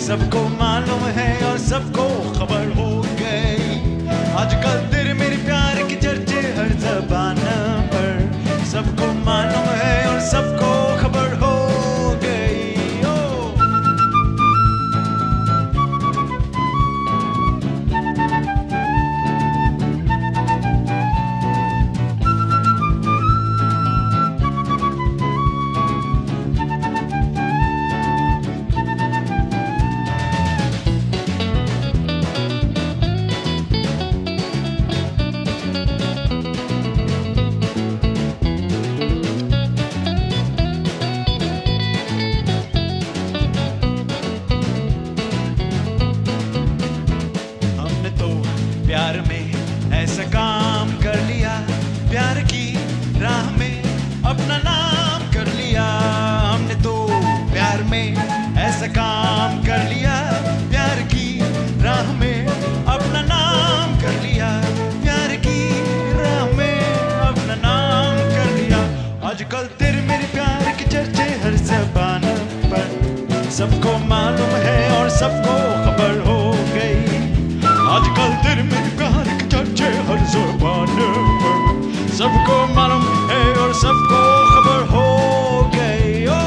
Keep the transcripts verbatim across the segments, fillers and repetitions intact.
सबको मालूम है और सबको खबर हो गई। आजकल तेरे मेरे प्यार की चर्चे हर ज़बान पर, सबको मालूम है और सबको खबर हो गई। ओ प्यार में ऐसा काम कर लिया, प्यार की राह में अपना नाम कर लिया। हमने तो प्यार में ऐसा काम कर लिया, प्यार की राह में अपना नाम कर लिया, प्यार की राह में अपना नाम कर लिया। आजकल तेरे मेरे प्यार की चर्चे हर ज़बान पर, सबको मालूम है और सबको खबर हो गई। आजकल तेरे मेरे प्यार की चर्चे हर ज़बान पर, सबको मालूम है और सबको खबर हो गई। ओ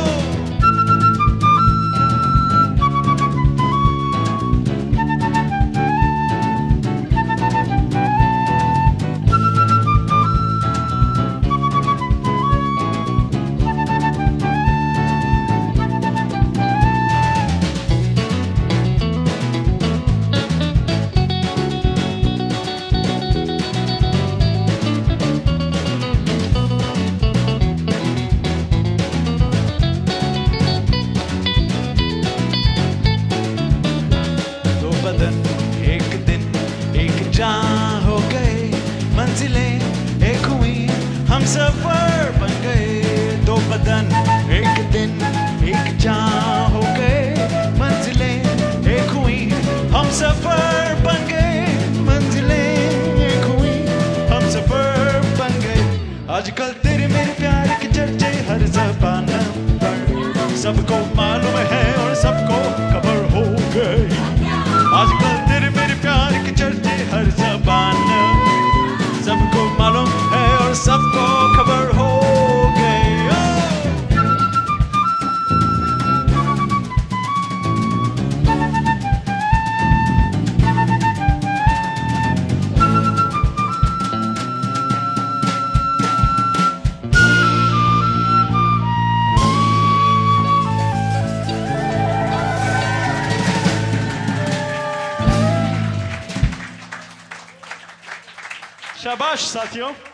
एक दिन एक जहां हो गए, मंजिलें एक हुई, हम सफर बन गए। दो बदन एक दिन एक जहां हो गए, मंजिलें एक हुई, हम सफर बन गए। मंजिलें एक हुई, हम सफर बन गए। आजकल तेरे मेरे प्यार की चर्चे हर ज़बान पर, सबको मालूम है और सबको खबर हो गई। आजकल तेरे मेरे प्यार की चर्चे हर ज़बान, सबको मालूम है और सबको खबर हो गई। शाबाश साथियों।